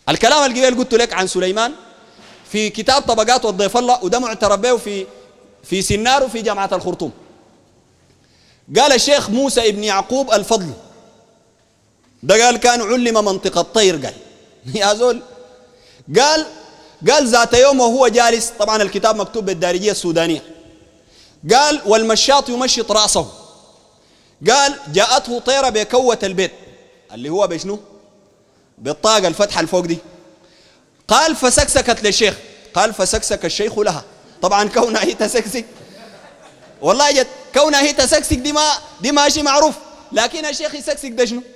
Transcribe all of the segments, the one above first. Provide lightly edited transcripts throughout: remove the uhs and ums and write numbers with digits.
الكلام القبيل قلت لك عن سليمان في كتاب طبقات والضيف الله، وده معترف به في سنار وفي جامعة الخرطوم. قال الشيخ موسى ابن يعقوب الفضل ده قال كان علم منطق الطير. قال يا زول، قال ذات يوم وهو جالس، طبعا الكتاب مكتوب بالدارجية السودانية، قال والمشاط يمشط رأسه، قال جاءته طيرة بكوة البيت اللي هو بشنو بالطاقة الفتحة الفوق دي. قال فسكسكت للشيخ، قال فسكسك الشيخ لها. طبعا كونها هي تسكسك، والله جد كونها هي تسكسك دي ماشي معروف، لكن الشيخ يسكسك ده شنو؟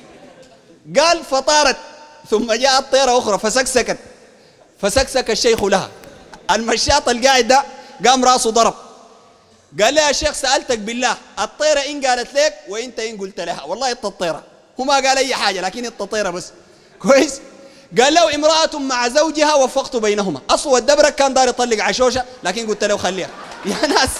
قال فطارت، ثم جاءت طيرة أخرى فسكسكت، فسكسك الشيخ لها. المشاط القاعد ده قام راسه ضرب، قال لها يا شيخ سألتك بالله الطيرة إن قالت لك وإنت إن قلت لها، والله إنت الطيرة، هو ما قال أي حاجة لكن إنت الطيرة بس، كويس. قال له امرأة مع زوجها وفقت بينهما، أصوى الدبرك كان دار يطلق عشوشة لكن قلت له خليها. يا ناس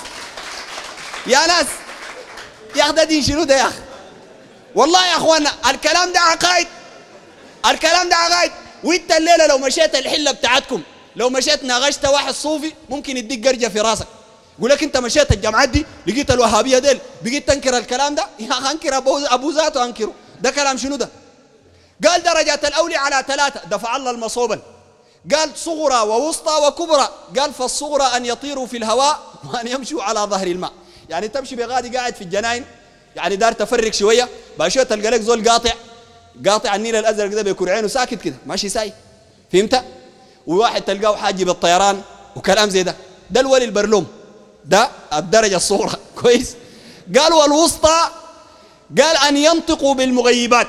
يا ناس يا أخي ده دين شنو ده يا أخي؟ والله يا أخوانا الكلام ده عقائد، الكلام ده عقائد. وإنت الليلة لو مشيت الحلة بتاعتكم، لو مشيت ناغشت واحد صوفي ممكن يديك قرجة في راسك، يقول لك انت مشيت الجامعات دي لقيت الوهابيه ديل بقيت تنكر الكلام ده. يا اخي انكر ابو ذاته انكره، ده كلام شنو ده؟ قال درجات الاولياء على 3 دفع الله المصوبا، قال صغرى ووسطى وكبرى. قال فالصغرى ان يطيروا في الهواء وان يمشوا على ظهر الماء، يعني تمشي بغادي قاعد في الجناين، يعني دار تفرق شويه باشويه تلقى لك زول قاطع النيل الازرق ده بيكون عينه ساكت كده ماشي ساي، فهمت؟ وواحد تلقاه حاجي بالطيران وكلام زي ده. ده الولي البرلوم، ده الدرجة الصغرى، كويس. قال والوسطى قال أن ينطقوا بالمغيبات،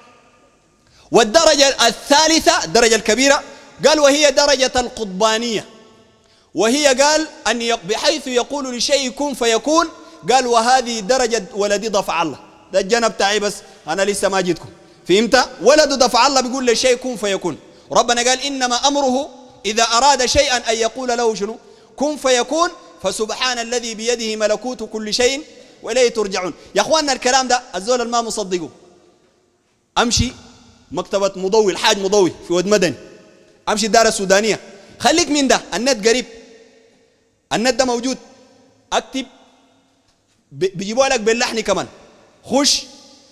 والدرجة الثالثة الدرجة الكبيرة قال وهي درجة القطبانية، وهي قال أن بحيث يقول لشيء كن فيكون. قال وهذه درجة ولدي دفع الله، ده الجنب تاعي بس أنا لسه ما جيتكم، فهمت؟ ولده دفع الله بيقول لشيء كن فيكون. ربنا قال إنما أمره إذا أراد شيئا أن يقول له شنو؟ كن فيكون. فسبحان الذي بيده ملكوت كل شيء وإليه ترجعون. يا أخواننا الكلام ده الزول الما مصدقه، أمشي مكتبة مضوي الحاج مضوي في ود مدني، أمشي الدار السودانية، خليك من ده، النت قريب، النت ده موجود، أكتب بيجيبوا لك باللحن كمان، خش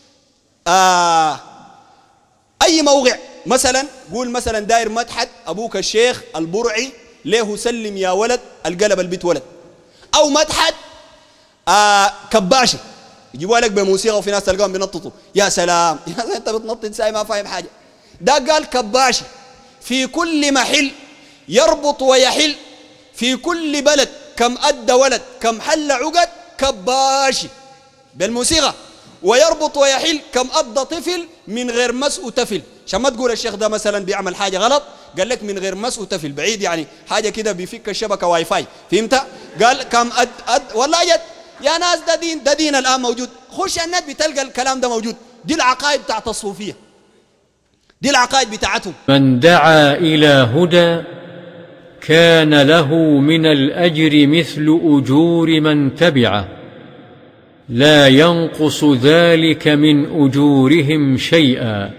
أي موقع مثلا، قول مثلا داير متحد أبوك الشيخ البرعي ليه سلم يا ولد القلب البيت ولد، أو متحد كباشي يجيبوا لك بموسيقى وفي ناس تلقاهم بينططوا. يا سلام يا أنت بتنطط ساي ما فاهم حاجة. ده قال كباشي في كل محل يربط ويحل، في كل بلد كم أدى ولد كم حل عقد كباشي بالموسيقى، ويربط ويحل كم أدى طفل من غير مس وتفل. عشان ما تقول الشيخ ده مثلا بيعمل حاجة غلط، قال لك من غير مس وتفل بعيد، يعني حاجة كده بيفك الشبكة واي فاي، فهمت؟ قال كم والله جد يا ناس ده دين الآن موجود، خش النت بتلقى الكلام ده موجود. دي العقائد بتاعت الصوفية، دي العقائد بتاعتهم. من دعا إلى هدى كان له من الأجر مثل أجور من تبعه، لا ينقص ذلك من أجورهم شيئا.